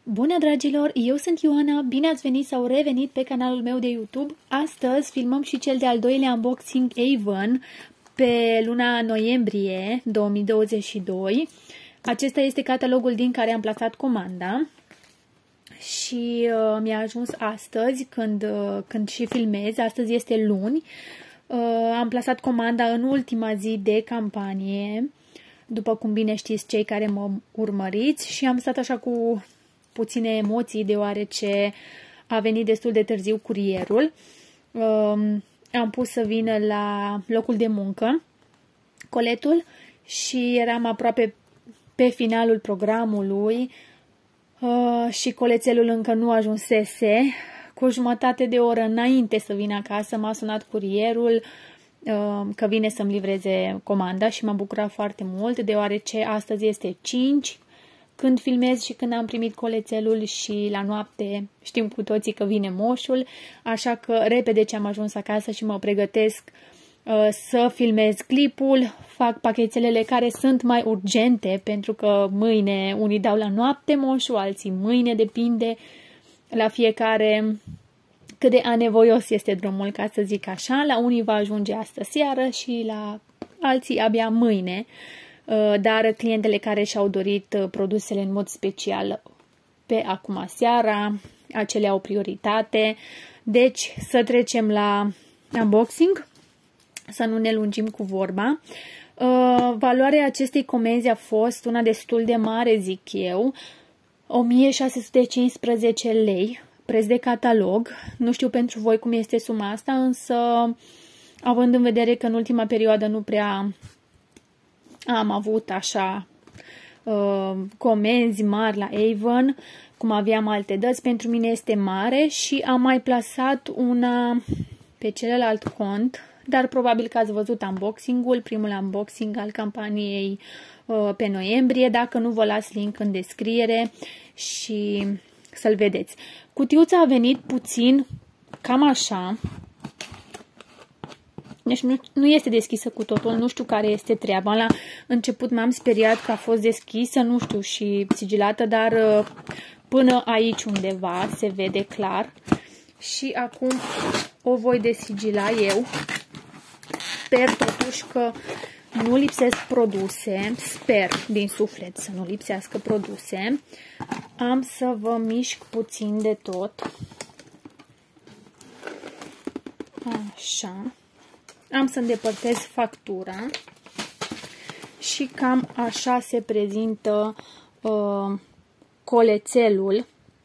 Bună, dragilor! Eu sunt Ioana, bine ați venit sau revenit pe canalul meu de YouTube. Astăzi filmăm și cel de-al doilea unboxing Avon pe luna noiembrie 2022. Acesta este catalogul din care am plasat comanda și mi-a ajuns astăzi când și filmez. Astăzi este luni. Am plasat comanda în ultima zi de campanie, după cum bine știți cei care mă urmăriți, și am stat așa cu puține emoții deoarece a venit destul de târziu curierul. Am pus să vină la locul de muncă coletul și eram aproape pe finalul programului și colețelul încă nu ajunsese. Cu o jumătate de oră înainte să vin acasă m-a sunat curierul că vine să-mi livreze comanda și m-am bucurat foarte mult deoarece astăzi este 5 când filmez și când am primit colețelul și la noapte știm cu toții că vine moșul, așa că repede ce am ajuns acasă și mă pregătesc să filmez clipul, fac pachetelele care sunt mai urgente pentru că mâine unii dau la noapte moșul, alții mâine, depinde la fiecare cât de anevoios este drumul, ca să zic așa. La unii va ajunge astă seară și la alții abia mâine. Dar clientele care și-au dorit produsele în mod special pe acum seara, acelea au prioritate. Deci să trecem la unboxing, să nu ne lungim cu vorba. Valoarea acestei comenzi a fost una destul de mare, zic eu, 1615 lei, preț de catalog. Nu știu pentru voi cum este suma asta, însă având în vedere că în ultima perioadă nu prea am avut așa comenzi mari la Avon, cum aveam alte dăți, pentru mine este mare și am mai plasat una pe celălalt cont, dar probabil că ați văzut unboxing-ul, primul unboxing al campaniei pe noiembrie. Dacă nu, vă las link în descriere și să-l vedeți. Cutiuța a venit puțin cam așa. Deci nu este deschisă cu totul, nu știu care este treaba. La început m-am speriat că a fost deschisă, nu știu, și sigilată, dar până aici undeva se vede clar. Și acum o voi desigila eu. Sper totuși că nu lipsesc produse, sper din suflet să nu lipsească produse. Am să vă mișc puțin de tot. Așa. Am să îndepărtez factura și cam așa se prezintă colețelul.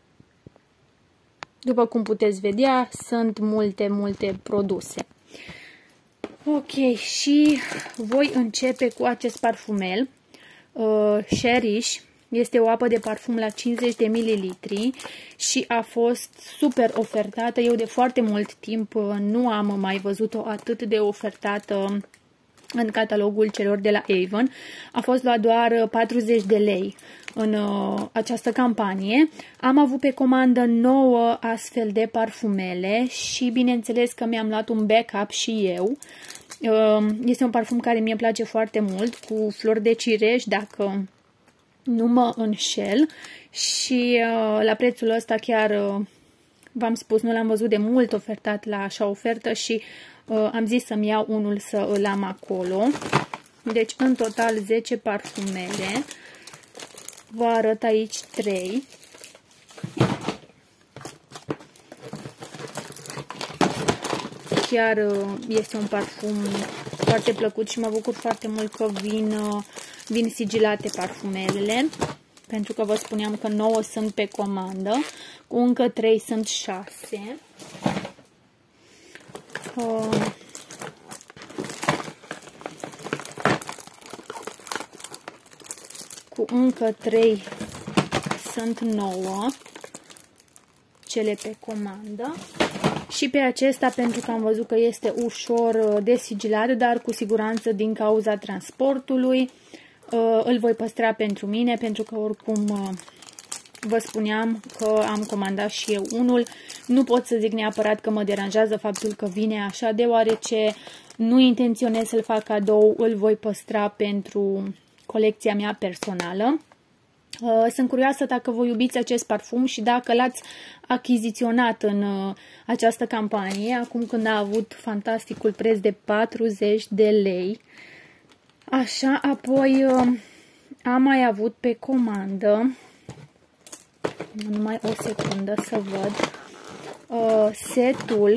După cum puteți vedea, sunt multe produse. Ok, și voi începe cu acest parfumel, Cherish. Este o apă de parfum la 50 de ml și a fost super ofertată. Eu de foarte mult timp nu am mai văzut-o atât de ofertată în catalogul celor de la Avon. A fost la doar 40 de lei în această campanie. Am avut pe comandă 9 astfel de parfumele și bineînțeles că mi-am luat un backup și eu. Este un parfum care mi-e place foarte mult, cu flori de cireș, dacă nu mă înșel, și la prețul ăsta chiar v-am spus, nu l-am văzut de mult ofertat la așa ofertă și am zis să-mi iau unul să îl am acolo. Deci în total 10 parfumele. Vă arăt aici 3. Chiar este un parfum foarte plăcut și mă bucur foarte mult că vin sigilate parfumelele, pentru că vă spuneam că 9 sunt pe comandă, cu încă 3 sunt 6. Cu încă 3 sunt 9 cele pe comandă. Și pe acesta, pentru că am văzut că este ușor de sigilat, dar cu siguranță din cauza transportului, îl voi păstra pentru mine, pentru că oricum vă spuneam că am comandat și eu unul. Nu pot să zic neapărat că mă deranjează faptul că vine așa, deoarece nu intenționez să-l fac cadou, îl voi păstra pentru colecția mea personală. Sunt curioasă dacă voi iubiți acest parfum și dacă l-ați achiziționat în această campanie, acum când a avut fantasticul preț de 40 de lei. Așa, apoi am mai avut pe comandă, numai o secundă să văd, setul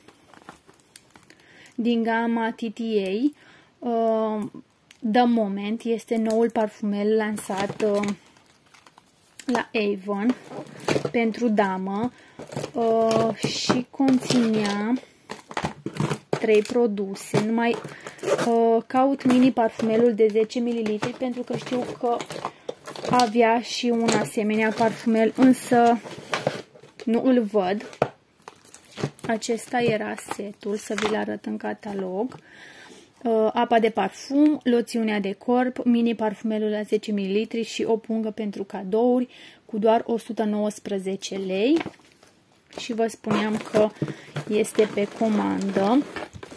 din gama TTA. The Moment este noul parfumel lansat la Avon pentru damă și conținea 3 produse. Numai caut mini parfumelul de 10 ml pentru că știu că avea și un asemenea parfumel, însă nu îl văd. Acesta era setul, să vi-l arăt în catalog. Apa de parfum, loțiunea de corp, mini parfumelul la 10 ml și o pungă pentru cadouri cu doar 119 lei. Și vă spuneam că este pe comandă.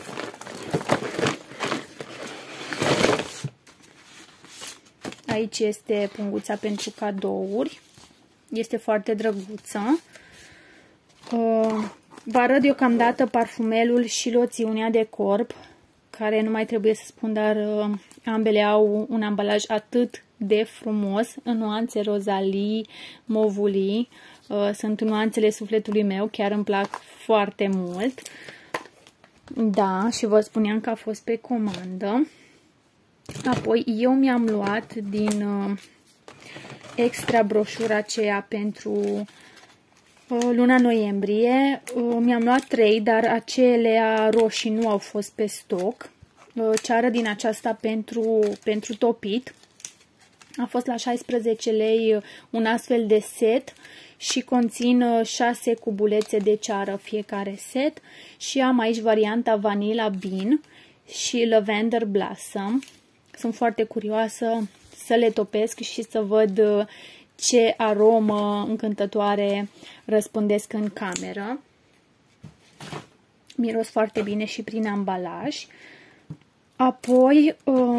Aici este punguța pentru cadouri. Este foarte drăguță. Vă arăt deocamdată parfumelul și loțiunea de corp, care nu mai trebuie să spun, dar ambele au un ambalaj atât de frumos, în nuanțe rozalii, movulii. Sunt nuanțele sufletului meu, chiar îmi plac foarte mult. Da, și vă spuneam că a fost pe comandă. Apoi eu mi-am luat din extra broșura aceea pentru luna noiembrie. Mi-am luat 3, dar acelea roșii nu au fost pe stoc. Ceară din aceasta pentru topit. A fost la 16 lei un astfel de set și conțin 6 cubulețe de ceară fiecare set. Și am aici varianta Vanilla Bean și Lavender Blossom. Sunt foarte curioasă să le topesc și să văd ce aromă încântătoare răspândesc în cameră. Miros foarte bine și prin ambalaj. Apoi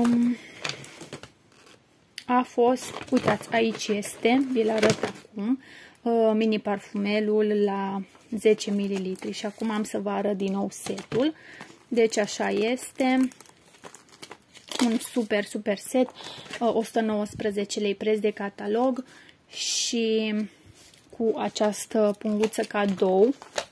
a fost, uitați, aici este, vi-l arăt acum, mini parfumelul la 10 ml și acum am să vă arăt din nou setul. Deci așa este. Un super set, 119 lei preț de catalog și cu această punguță cadou.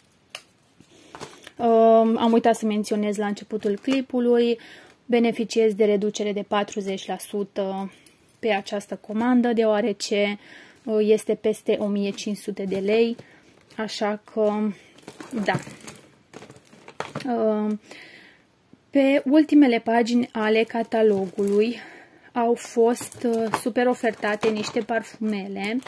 Am uitat să menționez la începutul clipului, beneficiez de reducere de 40% pe această comandă, deoarece este peste 1500 de lei, așa că da. Pe ultimele pagini ale catalogului au fost super ofertate niște parfumele,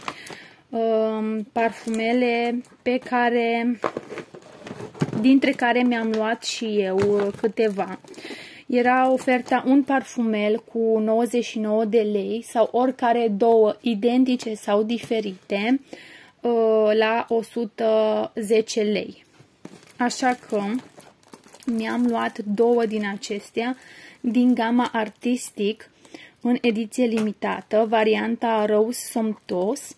dintre care mi-am luat și eu câteva. Era oferta un parfumel cu 99 de lei sau oricare două identice sau diferite la 110 lei. Așa că mi-am luat 2 din acestea din gama Artistic în ediție limitată, varianta Rose Somptuous.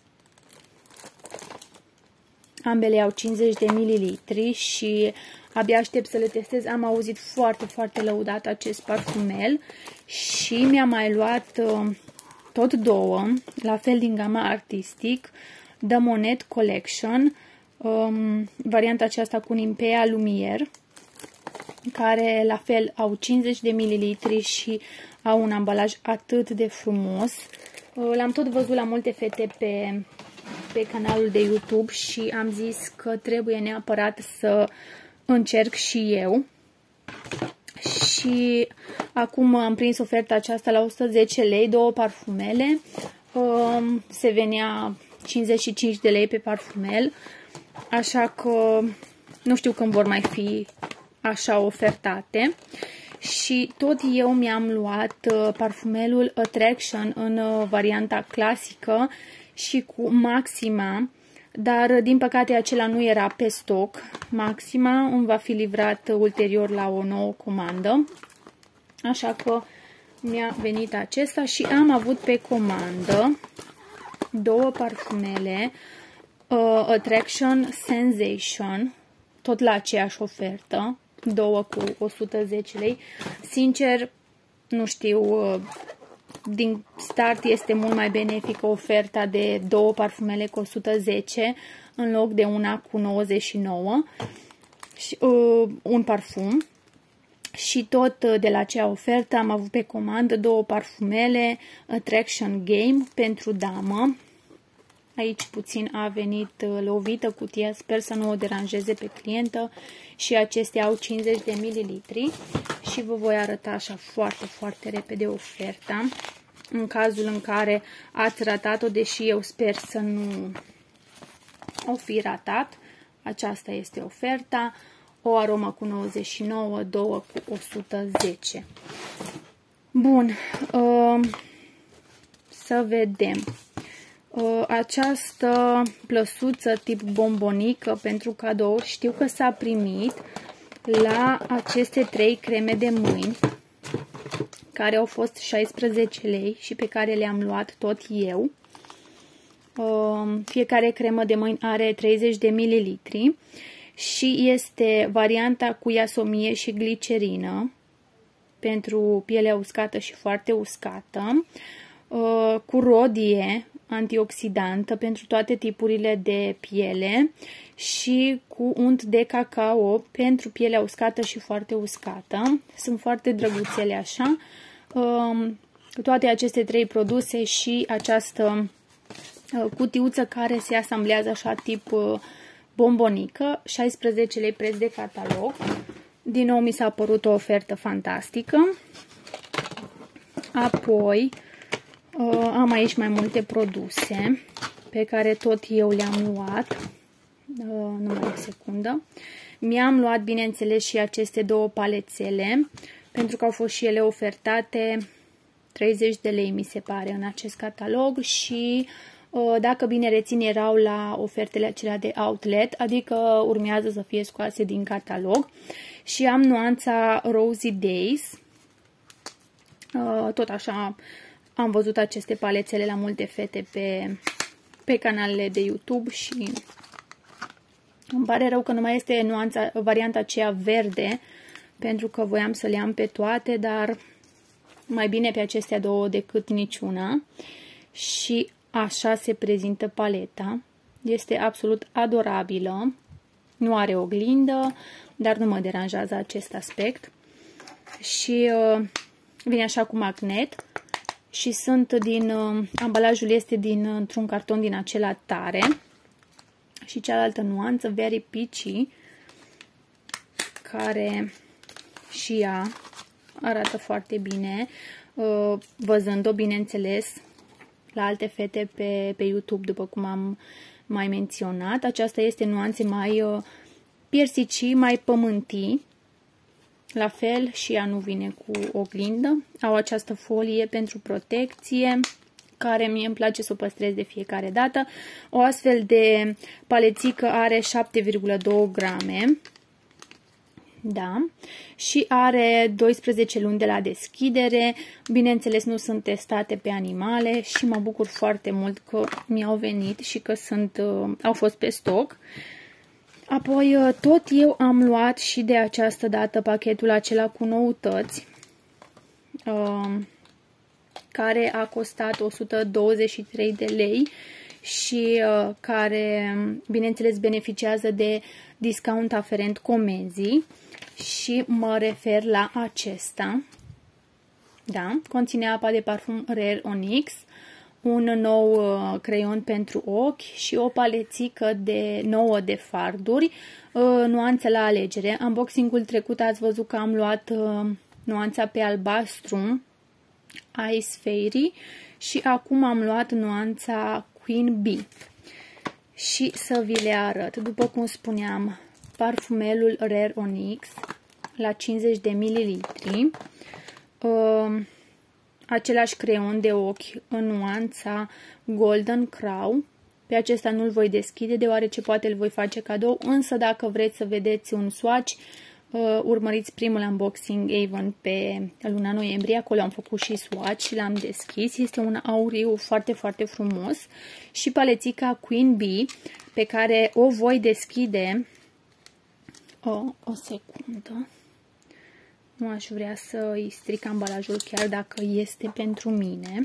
Ambele au 50 de ml și abia aștept să le testez. Am auzit foarte lăudat acest parfumel și mi-am mai luat tot 2, la fel din gama Artistic, The Monet Collection, varianta aceasta cu Nimpea Lumière, care la fel au 50 de ml și au un ambalaj atât de frumos. L-am tot văzut la multe fete pe canalul de YouTube și am zis că trebuie neapărat să încerc și eu. Și acum am prins oferta aceasta la 110 lei, 2 parfumele. Se venea 55 de lei pe parfumel, așa că nu știu când vor mai fi așa ofertate. Și tot eu mi-am luat parfumelul Attraction în varianta clasică și cu Maxima, dar din păcate acela nu era pe stoc. Maxima îmi va fi livrat ulterior la o nouă comandă, așa că mi-a venit acesta și am avut pe comandă două parfumele Attraction Sensation, tot la aceeași ofertă, două cu 110 lei. Sincer, nu știu, din start este mult mai benefică oferta de două parfumele cu 110 în loc de una cu 99 și, un parfum. Și tot de la acea ofertă am avut pe comandă două parfumele Attraction Game pentru damă. Aici puțin a venit lovită cutia, sper să nu o deranjeze pe clientă, și acestea au 50 de mililitri și vă voi arăta așa foarte, foarte repede oferta. În cazul în care ați ratat-o, deși eu sper să nu o fi ratat, aceasta este oferta. O aromă cu 99, două cu 110. Bun, să vedem. Această plăsuță tip bombonică pentru cadouri știu că s-a primit la aceste 3 creme de mâini care au fost 16 lei și pe care le-am luat tot eu. Fiecare cremă de mâini are 30 de mililitri și este varianta cu iasomie și glicerină pentru pielea uscată și foarte uscată, cu rodie antioxidantă pentru toate tipurile de piele și cu unt de cacao pentru pielea uscată și foarte uscată. Sunt foarte drăguțele așa. Toate aceste 3 produse și această cutiuță care se asamblează așa tip bombonică, 16 lei preț de catalog. Din nou mi s-a părut o ofertă fantastică. Apoi am aici mai multe produse pe care tot eu le-am luat. Numai o secundă. Mi-am luat, bineînțeles, și aceste două palețele, pentru că au fost și ele ofertate 30 de lei, mi se pare, în acest catalog și, dacă bine rețin, erau la ofertele acelea de outlet, adică urmează să fie scoase din catalog. Și am nuanța Rosy Days. Tot așa am văzut aceste palețele la multe fete pe canalele de YouTube și îmi pare rău că nu mai este varianta aceea verde, pentru că voiam să le am pe toate, dar mai bine pe acestea două decât niciuna. Și așa se prezintă paleta. Este absolut adorabilă. Nu are oglindă, dar nu mă deranjează acest aspect. Și vine așa cu magnet. Și sunt din, ambalajul este într-un carton din acela tare. Și cealaltă nuanță, Very Peachy, care și ea arată foarte bine, văzând-o, bineînțeles, la alte fete pe YouTube, după cum am mai menționat. Aceasta este nuanțe mai piersicii, mai pământii. La fel, și ea nu vine cu oglindă. Au această folie pentru protecție, care mie îmi place să o păstrez de fiecare dată. O astfel de palețică are 7,2 grame. Da. Și are 12 luni de la deschidere. Bineînțeles, nu sunt testate pe animale și mă bucur foarte mult că mi-au venit și că au fost pe stoc. Apoi, tot eu am luat și de această dată pachetul acela cu noutăți, care a costat 123 de lei și care, bineînțeles, beneficiază de discount aferent comenzii. Și mă refer la acesta. Da, conține apa de parfum Rare Onyx, un nou creion pentru ochi și o palețică nouă de farduri, nuanțe la alegere. Unboxing-ul trecut ați văzut că am luat nuanța pe albastru, Ice Fairy, și acum am luat nuanța Queen Bee. Și să vi le arăt. După cum spuneam, parfumelul Rare Onyx la 50 de mililitri. Același creion de ochi în nuanța Golden Crow. Pe acesta nu-l voi deschide, deoarece poate îl voi face cadou, însă dacă vreți să vedeți un swatch, urmăriți primul unboxing Avon pe luna noiembrie, acolo am făcut și swatch și l-am deschis. Este un auriu foarte, foarte frumos și palețica Queen Bee pe care o voi deschide o secundă. Nu aș vrea să îi stric ambalajul chiar dacă este pentru mine.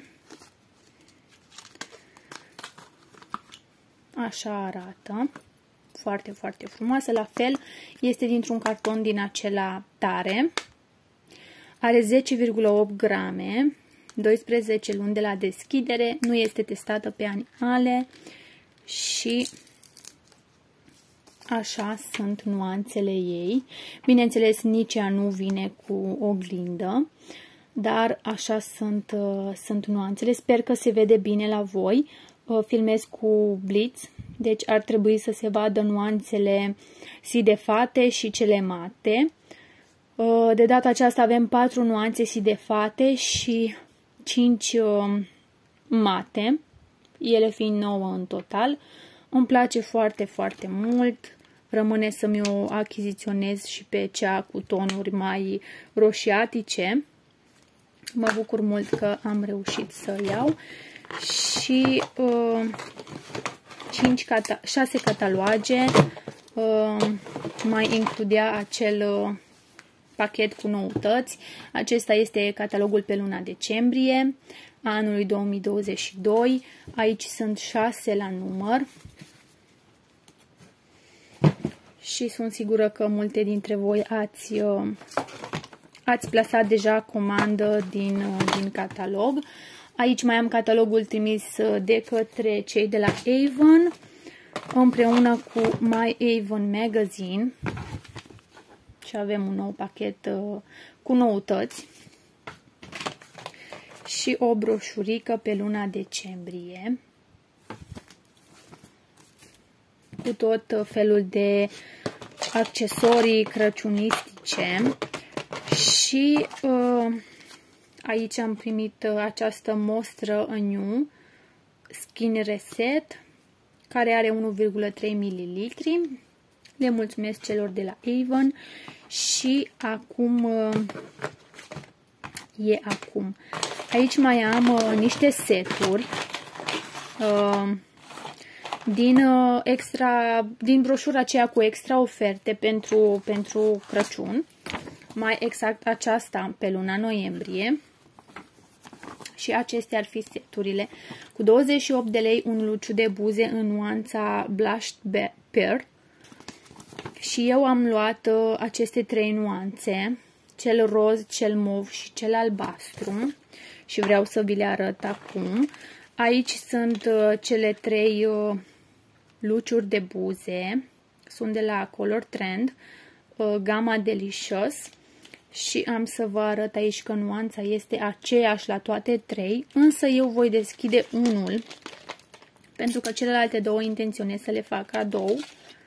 Așa arată. Foarte, foarte frumoasă. La fel, este dintr-un carton din acela tare. Are 10,8 grame, 12 luni de la deschidere, nu este testată pe animale și așa sunt nuanțele ei. Bineînțeles, nici ea nu vine cu oglindă, dar așa sunt nuanțele. Sper că se vede bine la voi. Filmez cu blitz, deci ar trebui să se vadă nuanțele sidefate și cele mate. De data aceasta avem 4 nuanțe sidefate și 5 mate, ele fiind 9 în total. Îmi place foarte, foarte mult. Rămâne să-mi o achiziționez și pe cea cu tonuri mai roșiatice. Mă bucur mult că am reușit să iau. Și 6 cataloage mai includea acel pachet cu noutăți. Acesta este catalogul pe luna decembrie a anului 2022. Aici sunt 6 la număr. Și sunt sigură că multe dintre voi ați plasat deja comandă din catalog. Aici mai am catalogul trimis de către cei de la Avon, împreună cu My Avon Magazine. Și avem un nou pachet cu noutăți. Și o broșurică pe luna decembrie. Cu tot felul de accesorii crăciunistice. Și aici am primit această mostră New Skin Reset, care are 1,3 ml. Le mulțumesc celor de la Avon. Și acum aici mai am niște seturi din broșura aceea cu extra oferte pentru Crăciun. Mai exact aceasta pe luna noiembrie. Și acestea ar fi seturile. Cu 28 de lei un luciu de buze în nuanța Blushed Pearl. Și eu am luat aceste 3 nuanțe. Cel roz, cel mov și cel albastru. Și vreau să vi le arăt acum. Aici sunt cele 3 luciuri de buze. Sunt de la Color Trend. Gama Delicious. Și am să vă arăt aici că nuanța este aceeași la toate 3, însă eu voi deschide unul, pentru că celelalte 2 intenționez să le fac cadou.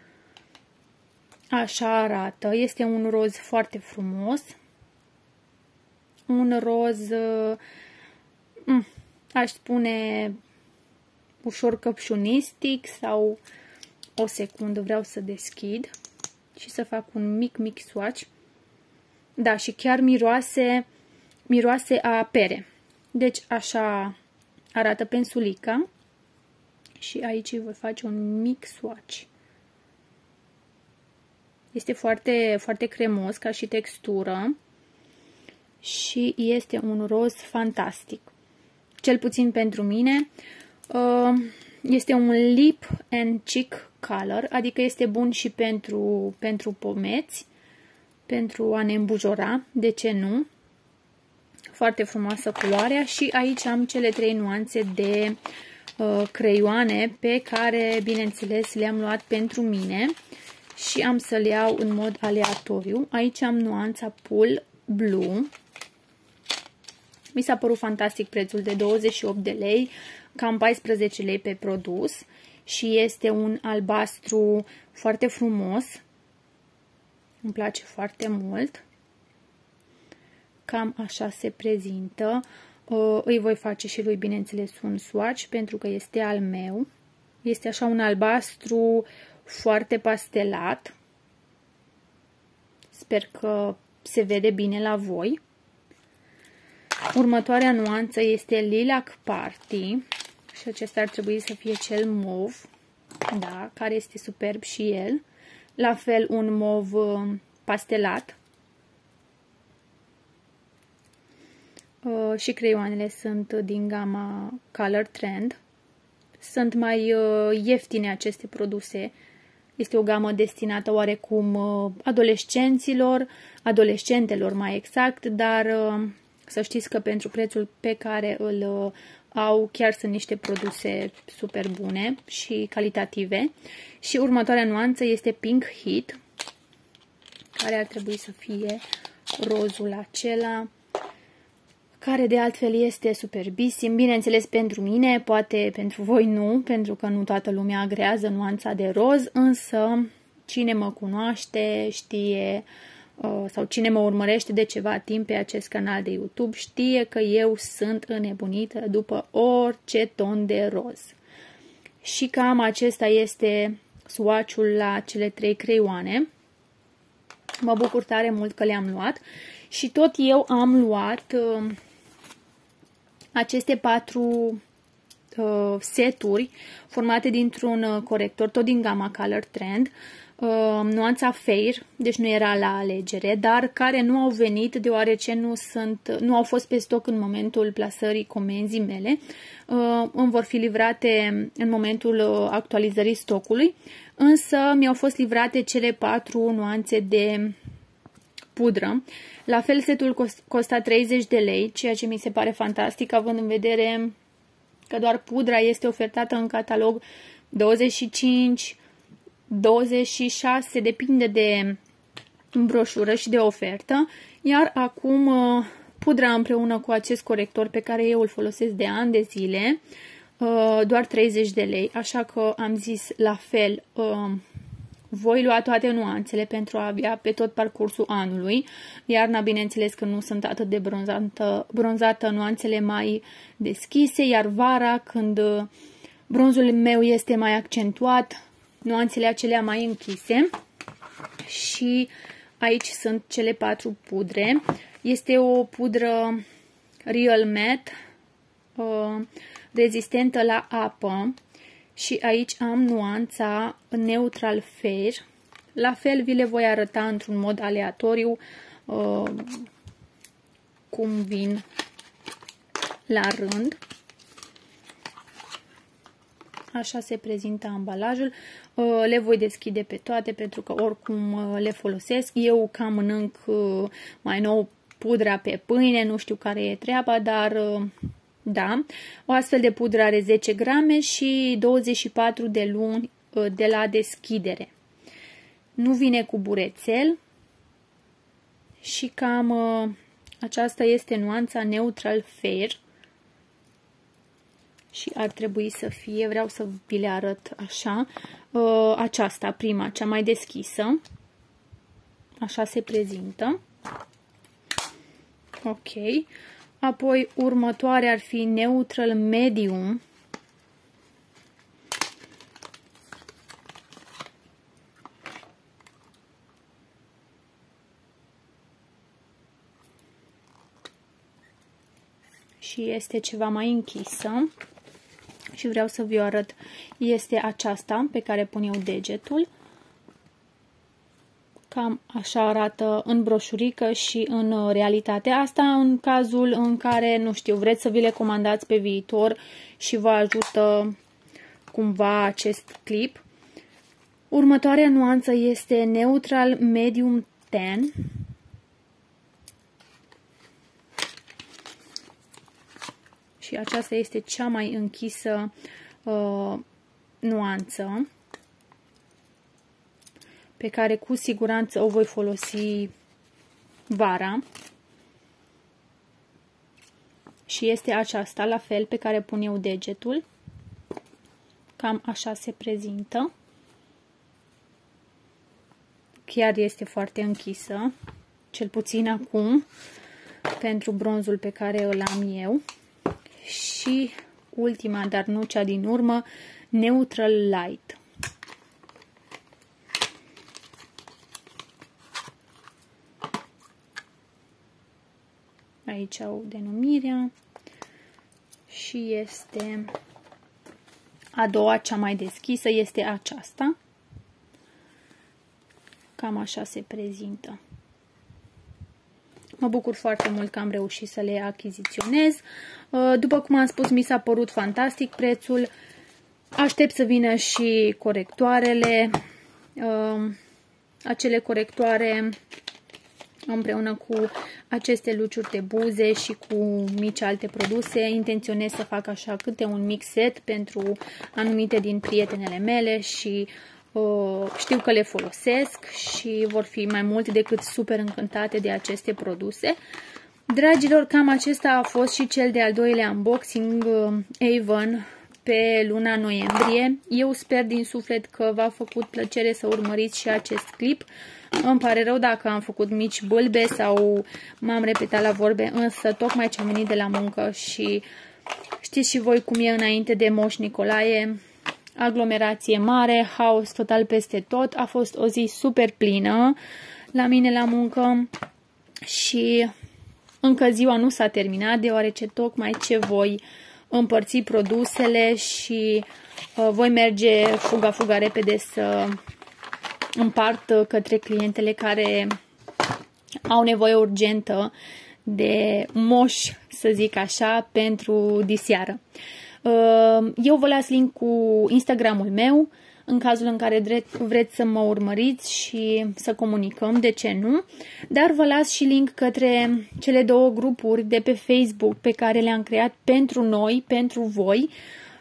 Așa arată, este un roz foarte frumos, un roz, aș spune, ușor căpșunistic sau o secundă, vreau să deschid și să fac un mic swatch. Da, și chiar miroase a pere. Deci așa arată pensulica. Și aici voi face un mic swatch. Este foarte, foarte cremos ca și textură. Și este un roz fantastic. Cel puțin pentru mine. Este un lip and cheek color. Adică este bun și pentru pomeți. Pentru a ne îmbujora, de ce nu? Foarte frumoasă culoarea și aici am cele 3 nuanțe de creioane pe care, bineînțeles, le-am luat pentru mine și am să le iau în mod aleatoriu. Aici am nuanța Pool Blue. Mi s-a părut fantastic prețul de 28 de lei, cam 14 lei pe produs și este un albastru foarte frumos. Îmi place foarte mult. Cam așa se prezintă. Îi voi face și lui, bineînțeles, un swatch pentru că este al meu. Este așa un albastru foarte pastelat. Sper că se vede bine la voi. Următoarea nuanță este Lilac Party și acesta ar trebui să fie cel mov, da, care este superb și el. La fel un mov pastelat. Și creioanele sunt din gama Color Trend. Sunt mai ieftine aceste produse. Este o gamă destinată oarecum adolescentelor mai exact, dar să știți că pentru prețul pe care îl au, chiar sunt niște produse super bune și calitative. Și următoarea nuanță este Pink Heat, care ar trebui să fie rozul acela, care de altfel este superbisim. Bineînțeles pentru mine, poate pentru voi nu, pentru că nu toată lumea agrează nuanța de roz, însă cine mă cunoaște știe, sau cine mă urmărește de ceva timp pe acest canal de YouTube, știe că eu sunt înnebunită după orice ton de roz. Și cam acesta este swatch-ul la cele 3 creioane. Mă bucur tare mult că le-am luat și tot eu am luat aceste 4 seturi formate dintr-un corector, tot din gama Color Trend, nuanța Fair, deci nu era la alegere, dar care nu au venit deoarece nu au fost pe stoc în momentul plasării comenzii mele. Îmi vor fi livrate în momentul actualizării stocului, însă mi-au fost livrate cele 4 nuanțe de pudră. La fel, setul costa 30 de lei, ceea ce mi se pare fantastic, având în vedere că doar pudra este ofertată în catalog 25, 26, depinde de broșură și de ofertă, iar acum pudra împreună cu acest corector pe care eu îl folosesc de ani de zile, doar 30 de lei, așa că am zis la fel, voi lua toate nuanțele pentru a avea pe tot parcursul anului. Iarna, bineînțeles că nu sunt atât de bronzată, nuanțele mai deschise, iar vara, când bronzul meu este mai accentuat, nuanțele acelea mai închise. Și aici sunt cele 4 pudre. Este o pudră Real Matte, rezistentă la apă. Și aici am nuanța Neutral Fair. La fel vi le voi arăta într-un mod aleatoriu cum vin la rând. Așa se prezintă ambalajul. Le voi deschide pe toate pentru că oricum le folosesc. Eu cam mănânc mai nou pudra pe pâine, nu știu care e treaba, dar da. O astfel de pudră are 10 grame și 24 de luni de la deschidere. Nu vine cu burețel și cam aceasta este nuanța Neutral Fair. Și ar trebui să fie, vreau să vi le arăt așa, aceasta, prima, cea mai deschisă. Așa se prezintă. Ok. Apoi următoarea ar fi Neutral Medium. Și este ceva mai închisă. Și vreau să vi-o arăt. Este aceasta pe care pun eu degetul. Cam așa arată în broșurică și în realitate. Asta în cazul în care, nu știu, vreți să vi le comandați pe viitor și vă ajută cumva acest clip. Următoarea nuanță este Neutral Medium Tan. Și aceasta este cea mai închisă nuanță pe care cu siguranță o voi folosi vara. Și este aceasta, la fel, pe care pun eu degetul. Cam așa se prezintă. Chiar este foarte închisă, cel puțin acum, pentru bronzul pe care îl am eu. Și ultima, dar nu cea din urmă, Neutral Light. Aici au denumirea și este a doua, cea mai deschisă, este aceasta. Cam așa se prezintă. Mă bucur foarte mult că am reușit să le achiziționez. După cum am spus, mi s-a părut fantastic prețul. Aștept să vină și corectoarele. Acele corectoare împreună cu aceste luciuri de buze și cu mici alte produse. Intenționez să fac așa câte un mix set pentru anumite din prietenele mele și știu că le folosesc și vor fi mai mult decât super încântate de aceste produse. Dragilor, cam acesta a fost și cel de-al doilea unboxing Avon pe luna noiembrie. Eu sper din suflet că v-a făcut plăcere să urmăriți și acest clip. Îmi pare rău dacă am făcut mici bâlbe sau m-am repetat la vorbe, însă tocmai ce am venit de la muncă și știți și voi cum e înainte de Moș Nicolae, aglomerație mare, haos total peste tot. A fost o zi super plină la mine la muncă și încă ziua nu s-a terminat, deoarece tocmai ce voi împărți produsele și voi merge fuga repede să împart către clientele care au nevoie urgentă de moș, să zic așa, pentru diseară. Eu vă las link cu Instagramul meu, în cazul în care vreți să mă urmăriți și să comunicăm, de ce nu? Dar vă las și link către cele două grupuri de pe Facebook pe care le-am creat pentru noi, pentru voi,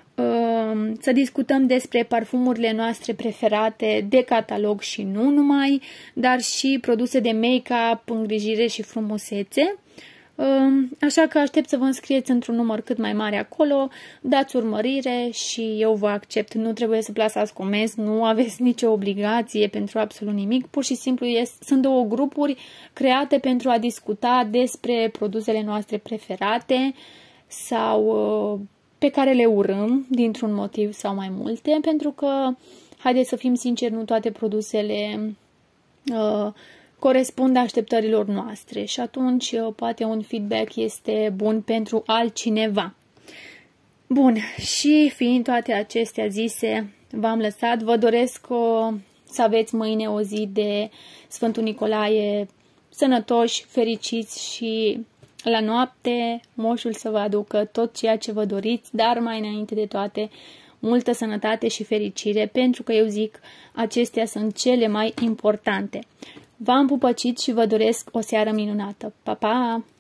să discutăm despre parfumurile noastre preferate de catalog și nu numai, dar și produse de make-up, îngrijire și frumusețe. Așa că aștept să vă înscrieți într-un număr cât mai mare acolo, dați urmărire și eu vă accept. Nu trebuie să plasați comenzi, nu aveți nicio obligație pentru absolut nimic, pur și simplu sunt două grupuri create pentru a discuta despre produsele noastre preferate sau pe care le urâm dintr-un motiv sau mai multe, pentru că, haideți să fim sinceri, nu toate produsele corespund așteptărilor noastre și atunci poate un feedback este bun pentru altcineva. Bun, și fiind toate acestea zise, v-am lăsat. Vă doresc să aveți mâine o zi de Sfântul Nicolae sănătoși, fericiți și la noapte moșul să vă aducă tot ceea ce vă doriți, dar mai înainte de toate multă sănătate și fericire, pentru că eu zic acestea sunt cele mai importante. V-am pupăcit și vă doresc o seară minunată. Pa, pa!